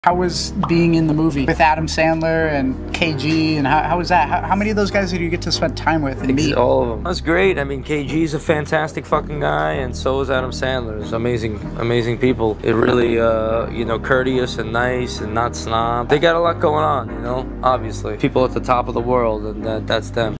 How was being in the movie with Adam Sandler and KG, and how was that? How many of those guys did you get to spend time with and meet? All of them. That's great. I mean, KG's a fantastic fucking guy, and so is Adam Sandler. It's amazing people. It really, you know, courteous and nice and not snob. They got a lot going on, you know, obviously. People at the top of the world, and that's them.